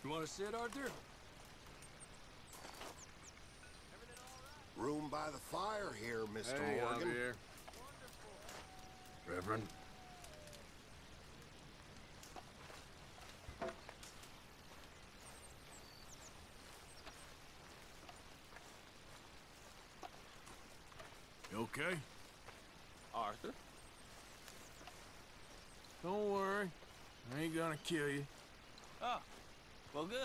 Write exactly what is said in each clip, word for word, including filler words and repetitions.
You want to sit, Arthur? Room by the fire here, Mister Hey, Morgan. Javier. Reverend. You okay? Arthur? Don't worry. I ain't gonna kill you. Oh, well, good.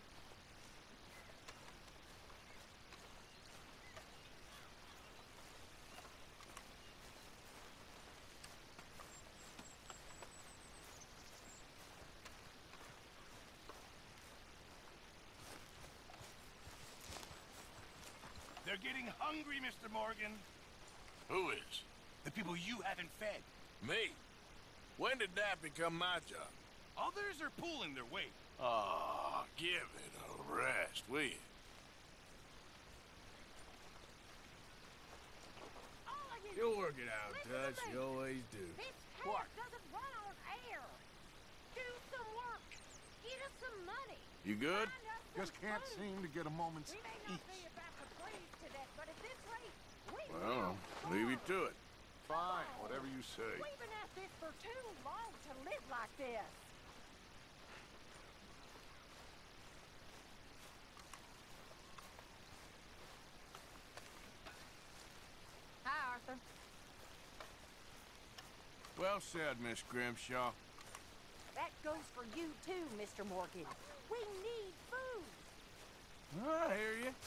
They're getting hungry, Mister Morgan. Who is? The people you haven't fed. Me? When did that become my job? Others are pulling their weight. Ah, oh, give it a rest, will you? You'll work it out, Dutch. You always do. This What? house doesn't run on air. Do some work. Get us some money. You good? Find us some Just can't food. seem to get a moment's We may not peace. be about to freeze to death, but at this rate, we Well, will leave you to it. Fine, whatever you say. We've been at this for too long to live like this. Hi, Arthur. Well said, Miss Grimshaw. That goes for you too, Mister Morgan. We need food. I hear you.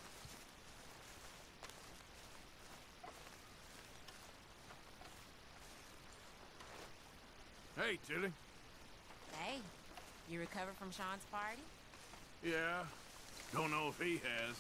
Hey, Tilly. Hey, you recovered from Sean's party? Yeah. Don't know if he has.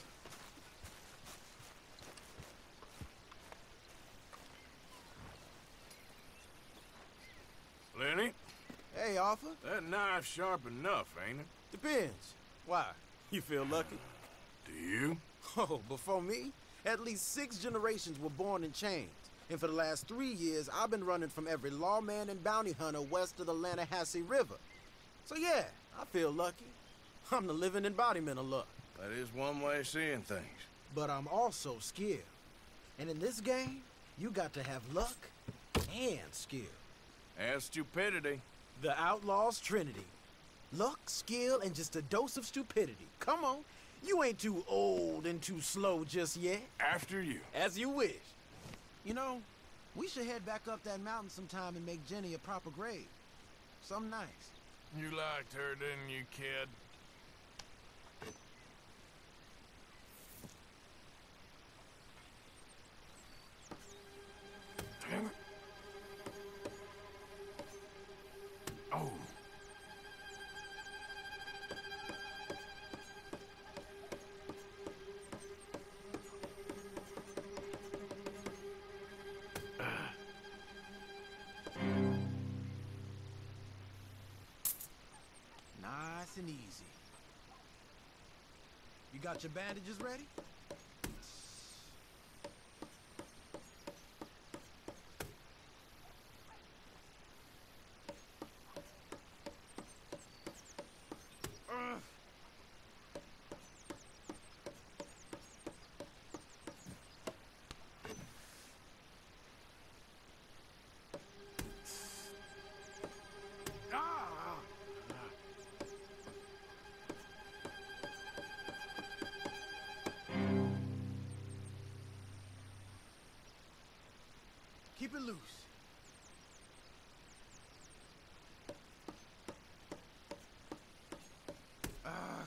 Lenny, Hey, Arthur. that knife's sharp enough, ain't it? Depends. Why? You feel lucky? Do you? Oh, before me, at least six generations were born in chains. And for the last three years, I've been running from every lawman and bounty hunter west of the Lannahechee River. So yeah, I feel lucky. I'm the living embodiment of luck. That is one way of seeing things. But I'm also skilled. And in this game, you got to have luck and skill. And stupidity. The Outlaw's Trinity. Luck, skill, and just a dose of stupidity. Come on. You ain't too old and too slow just yet. After you. As you wish. You know, we should head back up that mountain sometime and make Jenny a proper grave. Something nice. You liked her, didn't you, kid? Damn it. Oh. Nice and easy. You got your bandages ready? Ugh. Ah! Keep it loose. Ah.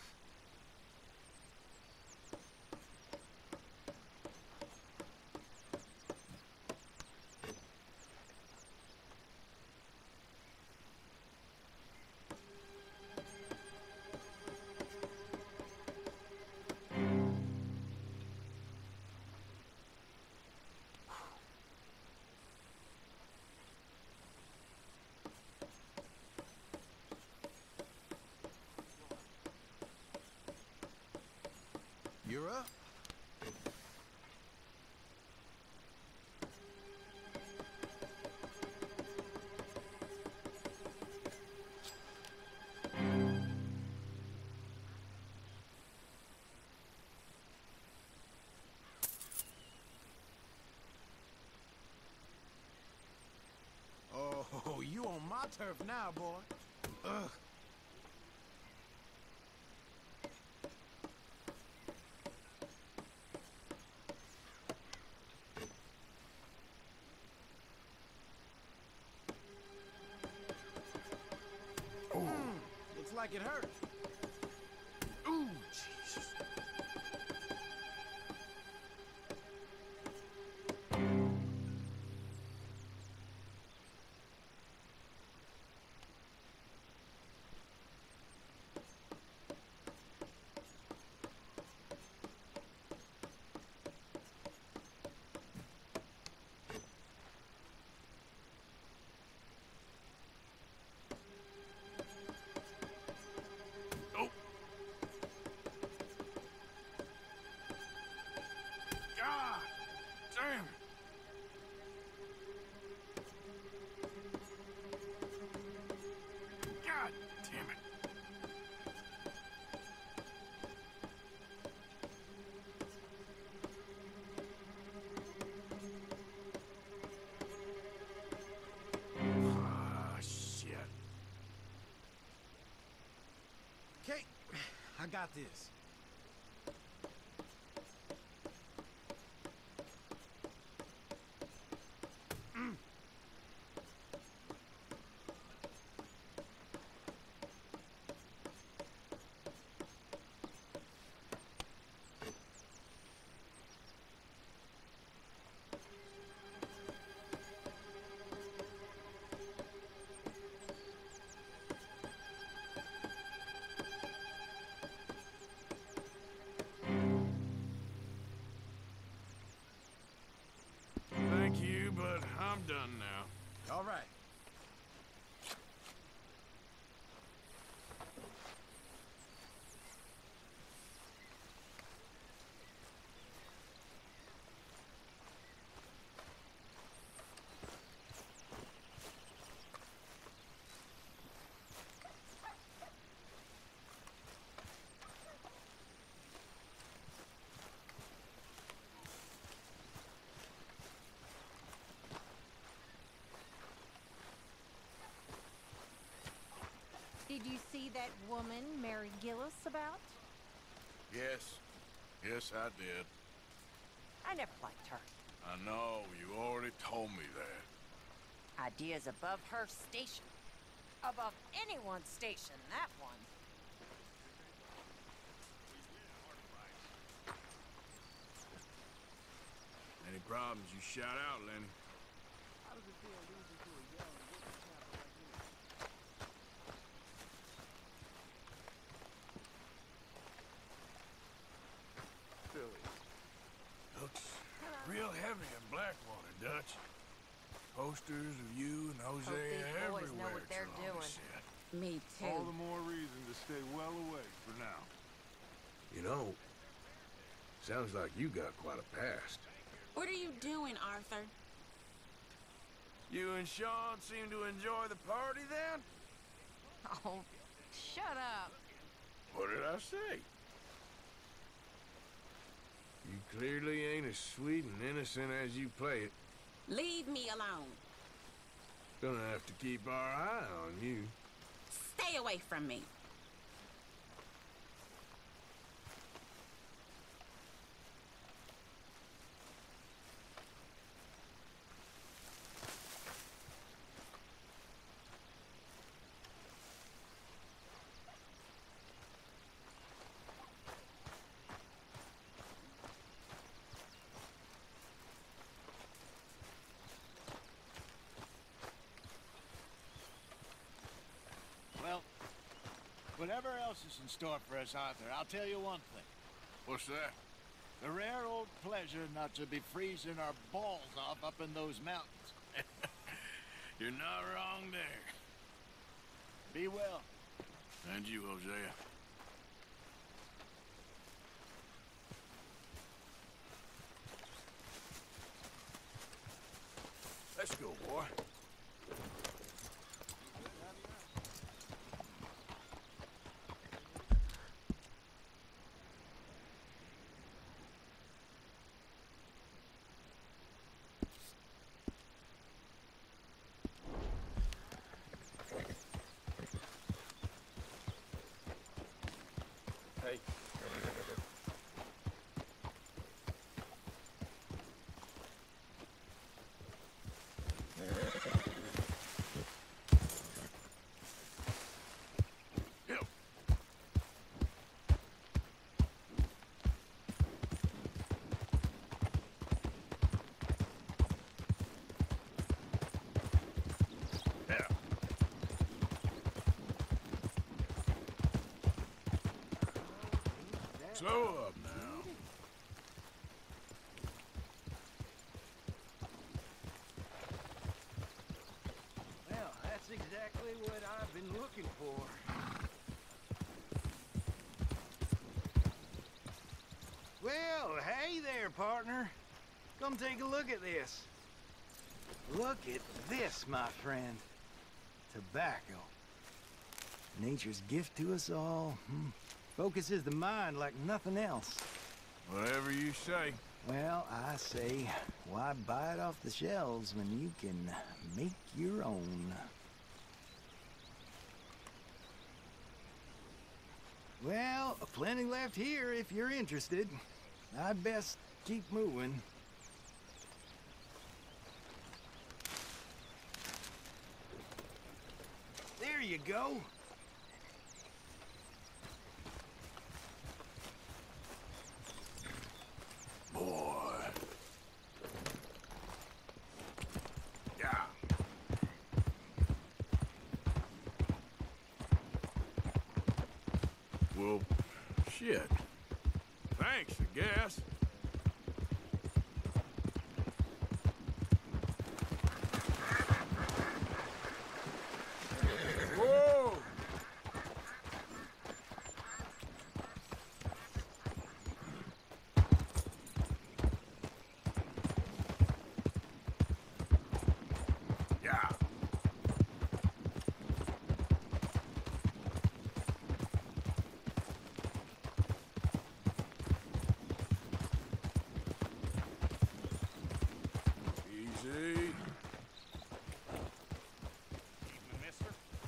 You're up. on my turf now, boy. Ugh. Looks like it hurt. Ooh, Jesus. Ah! Damn! God damn it! Ah, shit. Okay, I got this. Thank you, but I'm done now. All right. Did you see that woman, Mary Gillis, about? Yes. Yes, I did. I never liked her. I know. You already told me that. Ideas above her station. Above anyone's station, that one. Any problems, you shout out, Lenny. Looks real heavy in Blackwater, Dutch. Posters of you and Hosea these boys know everywhere. what they're Trelawney doing. said. Me too. All the more reason to stay well away for now. You know, sounds like you got quite a past. What are you doing, Arthur? You and Sean seem to enjoy the party then? Oh, shut up. What did I say? You clearly ain't as sweet and innocent as you play it. Leave me alone. Gonna have to keep our eye on you. Stay away from me. Well, whatever else is in store for us, Arthur, I'll tell you one thing. What's that? The rare old pleasure not to be freezing our balls off up in those mountains. You're not wrong there. Be well. And you, Hosea. Let's go, boy. Slow up now. Well, that's exactly what I've been looking for. Well, hey there, partner. Come take a look at this. Look at this, my friend. Tobacco. Nature's gift to us all. Hmm. Focuses the mind like nothing else. Whatever you say. Well, I say, why buy it off the shelves when you can make your own? Well, plenty left here if you're interested. I'd best keep moving. There you go. Boy. Yeah. Well, shit. Thanks, I guess. Whoa! Yeah. Easy. Evening, mister.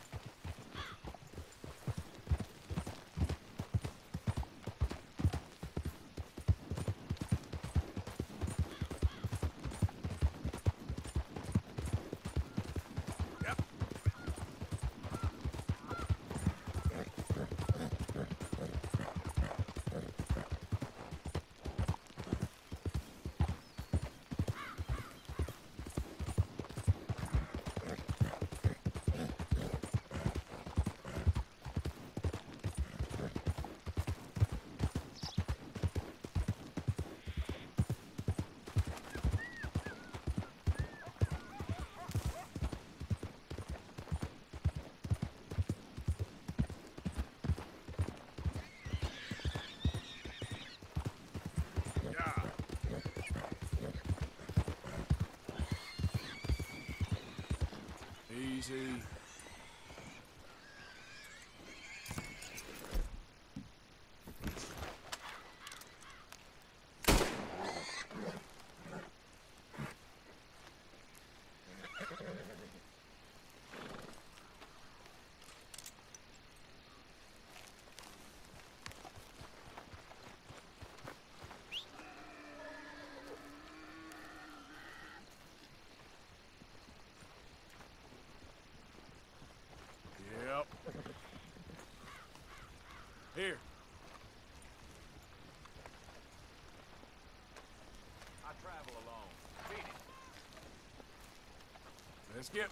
Yep. Yeah. Easy. Yep. Here. I travel alone. Beat it. Let's get.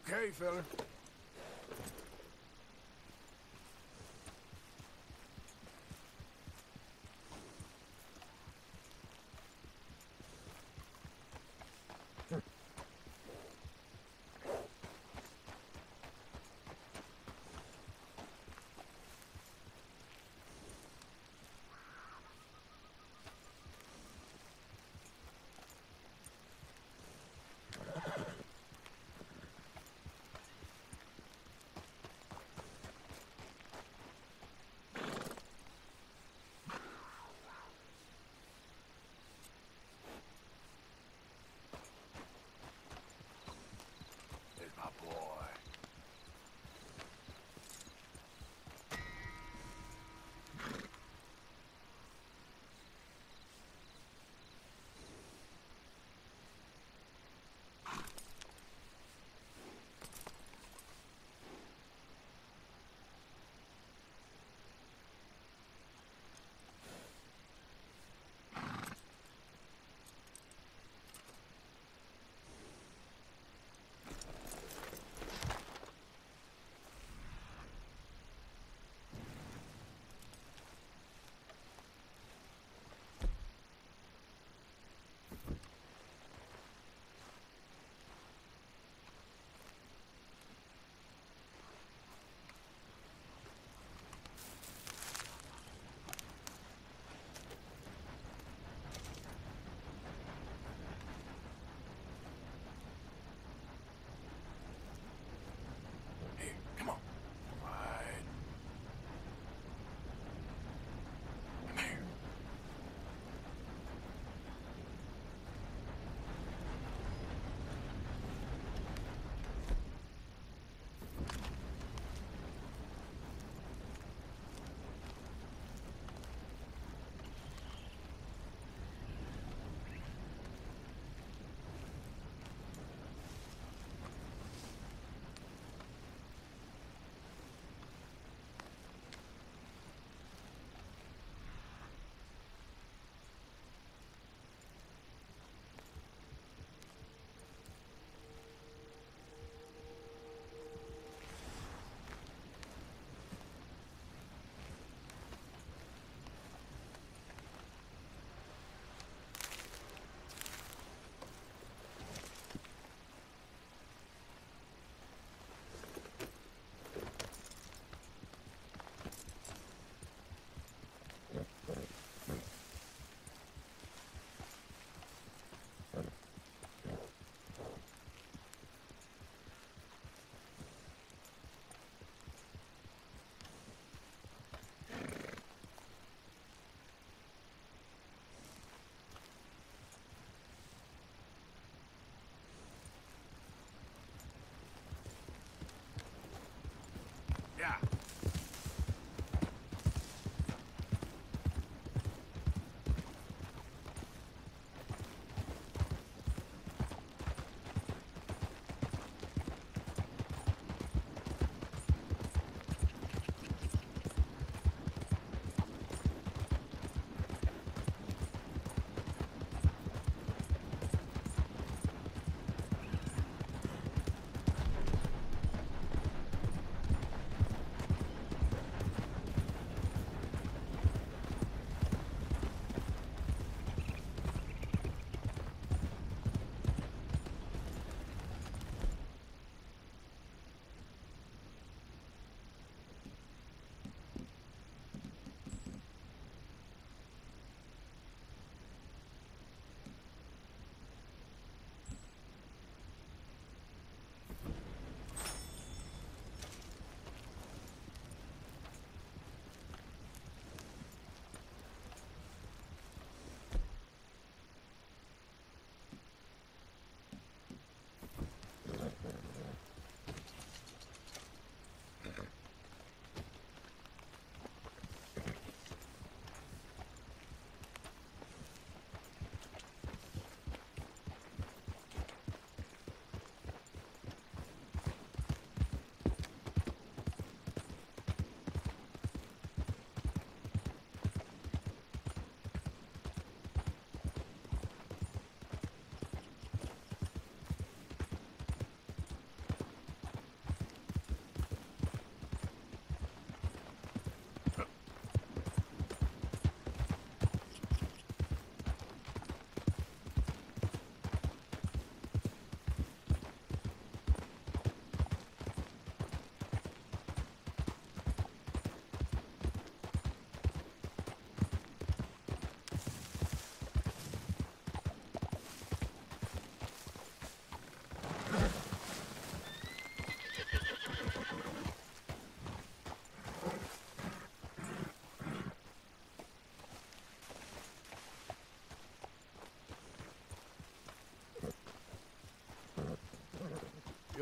Okay, fella.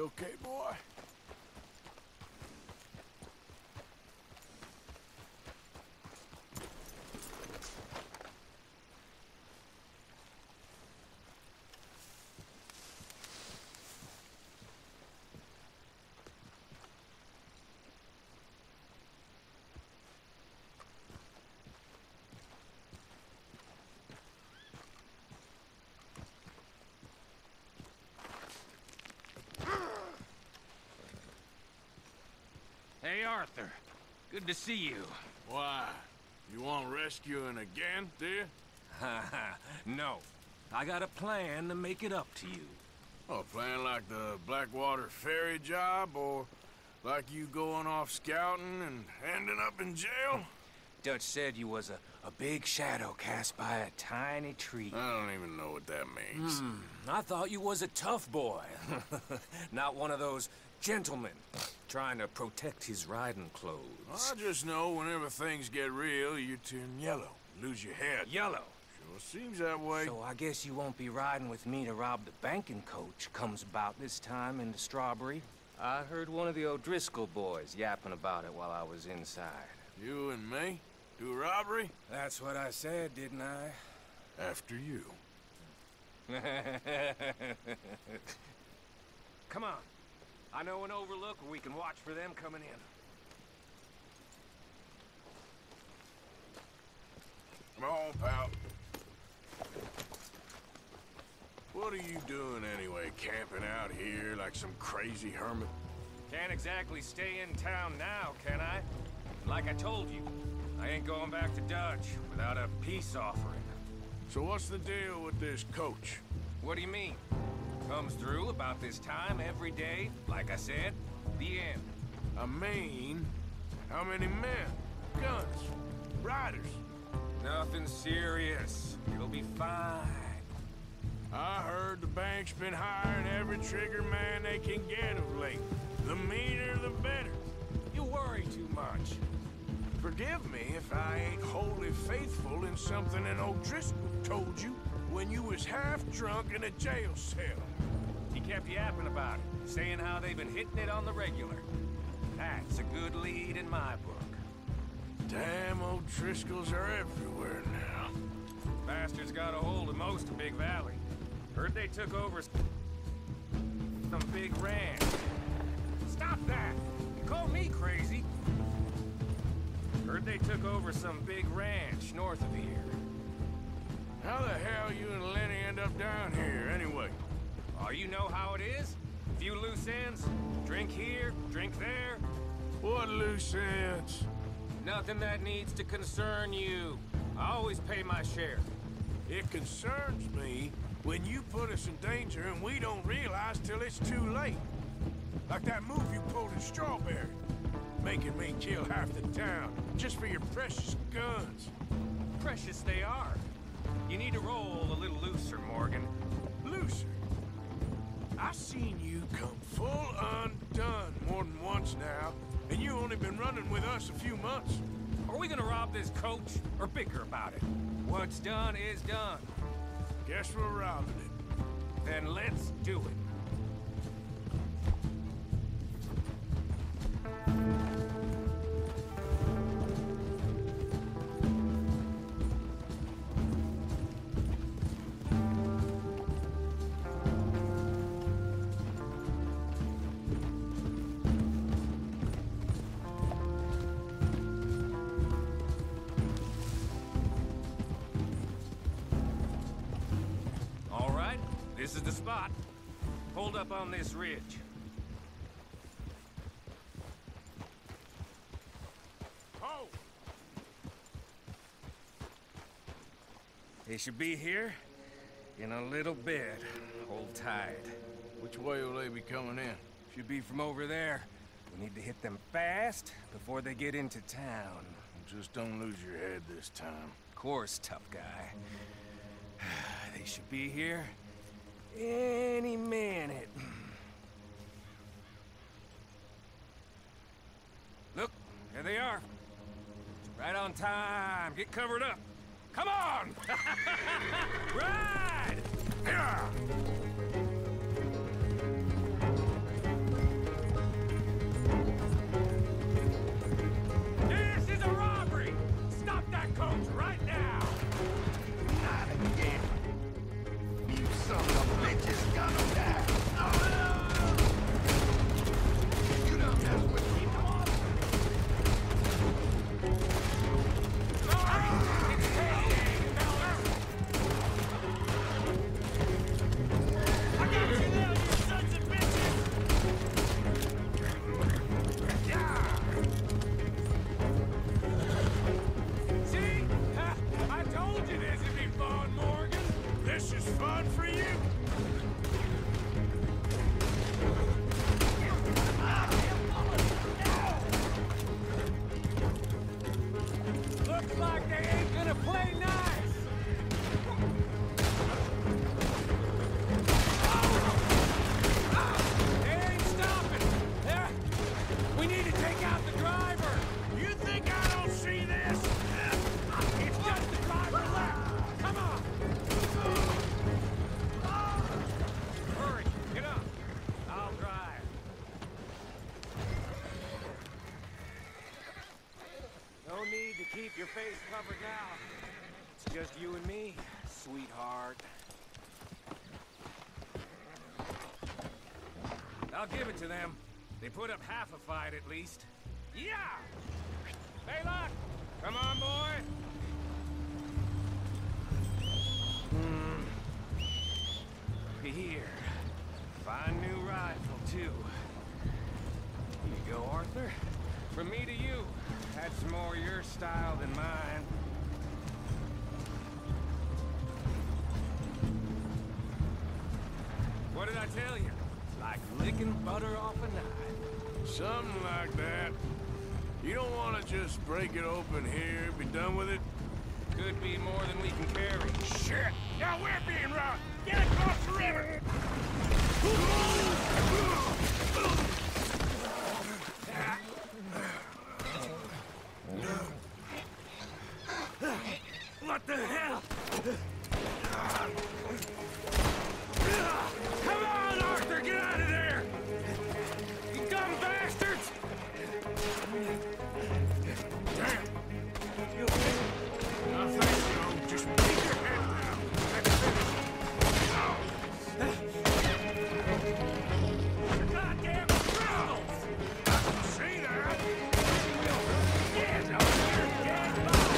You okay, boy? Hey, Arthur. Good to see you. Why? You want rescuing again, do you? Ha ha. No. I got a plan to make it up to you. Oh, plan like the Blackwater ferry job, or like you going off scouting and ending up in jail? Dutch said you was a, a big shadow cast by a tiny tree. I don't even know what that means. Hmm. I thought you was a tough boy. Not one of those gentlemen trying to protect his riding clothes. I just know whenever things get real, you turn yellow, lose your head. Yellow. Sure seems that way. So I guess you won't be riding with me to rob the banking coach comes about this time in the Strawberry. I heard one of the O'Driscoll boys yapping about it while I was inside. You and me? Do a robbery? That's what I said, didn't I? After you. Come on. I know an overlook where we can watch for them coming in. Come on, pal. What are you doing anyway, camping out here like some crazy hermit? Can't exactly stay in town now, can I? Like I told you, I ain't going back to Dutch without a peace offering. So what's the deal with this coach? What do you mean? Comes through about this time every day, like I said, the end. I mean, how many men, guns, riders? Nothing serious. It'll be fine. I heard the bank's been hiring every trigger man they can get of late. The meaner, the better. You worry too much. Forgive me if I ain't wholly faithful in something an O'Driscoll told you when you was half drunk in a jail cell. He kept yapping about it, saying how they've been hitting it on the regular. That's a good lead in my book. Damn O'Driscolls are everywhere now. Bastards got a hold of most of Big Valley. Heard they took over some big ranch. Stop that! You call me crazy. Heard they took over some big ranch north of here. How the hell you and Lenny end up down here, anyway? Oh, you know how it is? Few loose ends. Drink here, drink there. What loose ends? Nothing that needs to concern you. I always pay my share. It concerns me when you put us in danger and we don't realize till it's too late. Like that move you pulled in Strawberry. Making me kill half the town just for your precious guns. Precious they are. You need to roll a little looser, Morgan. Looser? I've seen you come full undone more than once now, and you only been running with us a few months. Are we gonna rob this coach or bicker about it? What's done is done. Guess we're robbing it. Then let's do it. This is the spot. Hold up on this ridge. Oh! They should be here in a little bit. Hold tight. Which way will they be coming in? Should be from over there. We need to hit them fast before they get into town. Just don't lose your head this time. Of course, tough guy. They should be here any minute. Look, there they are. Right on time. Get covered up. Come on! Ride! Yeah! face covered now. It's just you and me, sweetheart. I'll give it to them. They put up half a fight at least. Yeah! Baylock! Come on, boy! Hmm. Here. Fine new rifle, too. Here you go, Arthur. From me to you. That's more your style than mine. What did I tell you? Like licking butter off a knife. Something like that. You don't want to just break it open here, be done with it? Could be more than we can carry. Shit! Now we're being robbed! Get across the river! What the hell? Come on, Arthur, get out of there! You dumb bastards! Damn! You okay? I think so. Just keep your head down. Let's finish. Goddamn criminals! I can see that. Get over here, get back!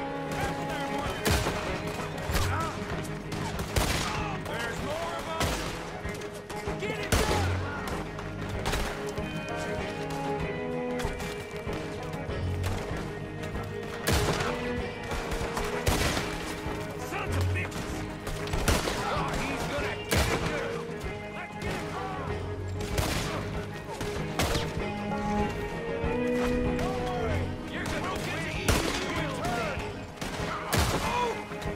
There's more of them! Get it done! Sons of bitches! Oh, he's gonna get it good! Let's get it on! Don't worry! You're gonna get it easy in return! Oh!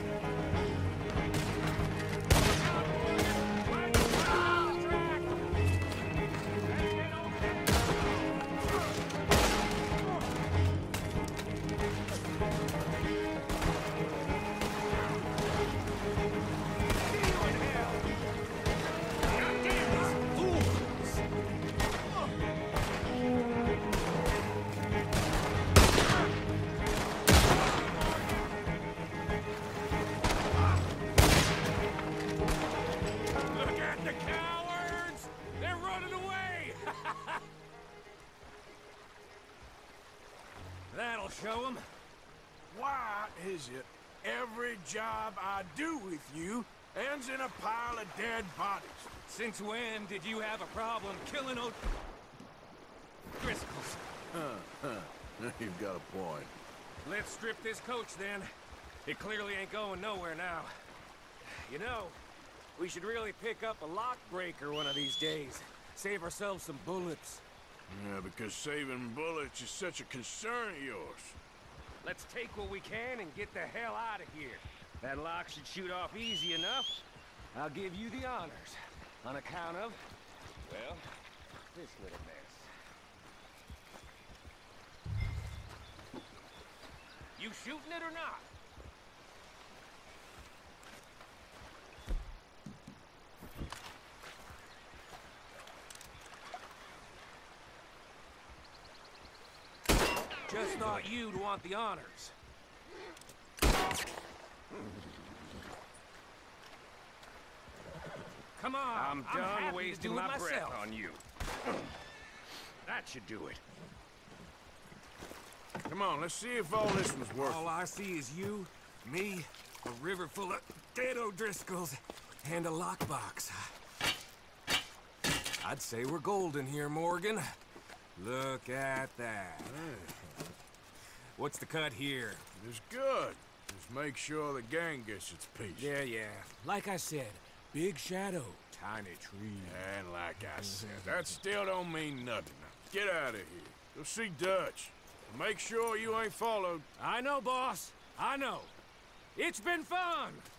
Look at the cowards! They're running away! That'll show them. Why is it every job I do with you ends in a pile of dead bodies? Since when did you have a problem killing O... Driscolls? You've got a point. Let's strip this coach then. It clearly ain't going nowhere now. You know, we should really pick up a lock breaker one of these days. Save ourselves some bullets. Yeah, because saving bullets is such a concern of yours. Let's take what we can and get the hell out of here. That lock should shoot off easy enough. I'll give you the honors. On account of, well, this little mess. You shooting it or not? Just thought you'd want the honors. Come on, I'm, I'm done wasting my myself. breath on you. That should do it. Come on, let's see if all this was worth All I see is you, me, a river full of dead O'Driscolls, and a lockbox. I'd say we're golden here, Morgan. Look at that. Hey. What's the cut here? It's good. Just make sure the gang gets its piece. Yeah, yeah. Like I said, big shadow, tiny tree. And like I said, that still don't mean nothing. Now, get out of here. Go see Dutch. Make sure you ain't followed. I know, boss. I know. It's been fun.